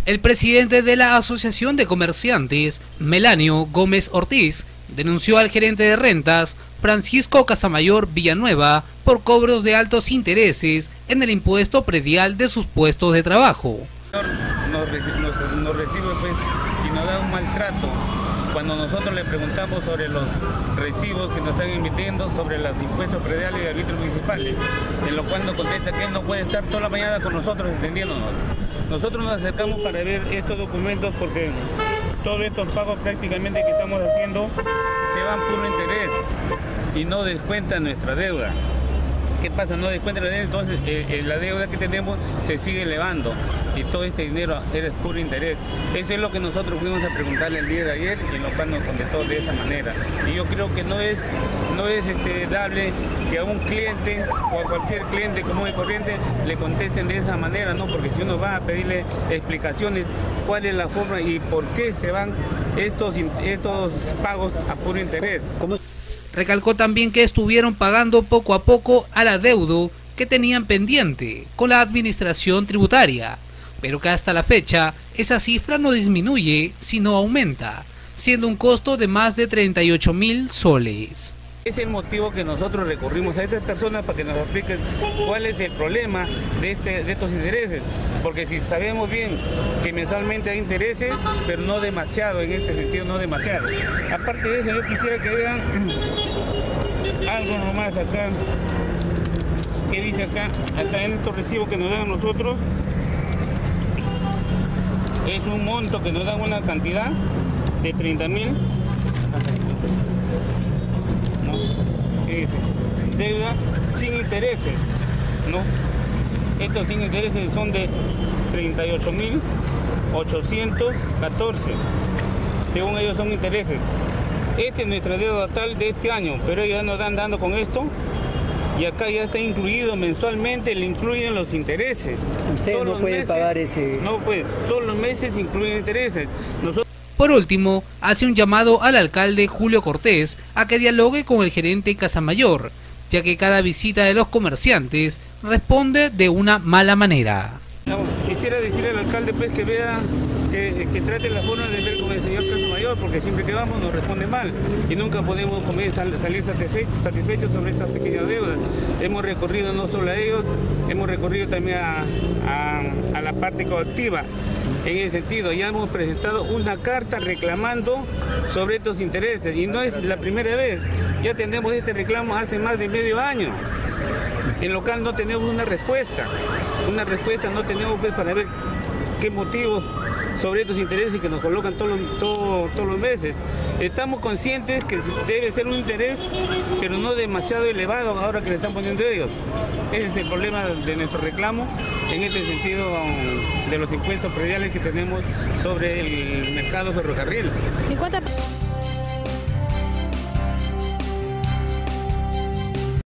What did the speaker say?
El presidente de la Asociación de Comerciantes, Melanio Gómez Ortiz, denunció al gerente de rentas, Francisco Casamayor Villanueva, por cobros de altos intereses en el impuesto predial de sus puestos de trabajo. Nos recibe pues y nos da un maltrato cuando nosotros le preguntamos sobre los recibos que nos están emitiendo sobre los impuestos prediales y arbitrios municipales, en lo cual nos contesta que él no puede estar toda la mañana con nosotros entendiéndonos. Nosotros nos acercamos para ver estos documentos porque todos estos pagos prácticamente que estamos haciendo se van puro interés y no descuentan nuestra deuda. ¿Qué pasa? No descuentan la deuda, entonces la deuda que tenemos se sigue elevando y todo este dinero es puro interés. Eso es lo que nosotros fuimos a preguntarle el día de ayer y en lo cual nos contestó de esa manera. Y yo creo que no es dable que a un cliente o a cualquier cliente común y corriente le contesten de esa manera, ¿no? Porque si uno va a pedirle explicaciones, cuál es la forma y por qué se van estos pagos a puro interés. Recalcó también que estuvieron pagando poco a poco al adeudo que tenían pendiente con la administración tributaria, pero que hasta la fecha esa cifra no disminuye, sino aumenta, siendo un costo de más de 38.000 soles. Es el motivo que nosotros recurrimos a estas personas para que nos expliquen cuál es el problema de estos intereses, porque si sabemos bien que mensualmente hay intereses, pero no demasiado, en este sentido no demasiado. Aparte de eso, yo quisiera que vean algo nomás acá, que dice acá en estos recibos que nos dan a nosotros, es un monto que nos dan una cantidad de 30.000. Deuda sin intereses, ¿no? Estos sin intereses son de 38.814, según ellos son intereses. Esta es nuestra deuda total de este año, pero ellos ya nos están dando con esto y acá ya está incluido mensualmente, le incluyen los intereses. Ustedes no pueden pagar ese... No pueden, todos los meses incluyen intereses. Por último, hace un llamado al alcalde Julio Cortés a que dialogue con el gerente Casamayor, ya que cada visita de los comerciantes responde de una mala manera. Quisiera decirle al alcalde pues que vea, que trate la forma de ver con el señor Casamayor, porque siempre que vamos nos responde mal y nunca podemos salir satisfechos sobre estas pequeñas deudas. Hemos recorrido no solo a ellos, hemos recorrido también a la parte coactiva. En ese sentido, ya hemos presentado una carta reclamando sobre estos intereses y no es la primera vez. Ya tenemos este reclamo hace más de medio año. En local no tenemos una respuesta no tenemos pues para ver qué motivos sobre estos intereses que nos colocan todos los meses. Estamos conscientes que debe ser un interés, pero no demasiado elevado ahora que le están poniendo ellos. Ese es el problema de nuestro reclamo en este sentido de los impuestos prediales que tenemos sobre el mercado ferrocarril.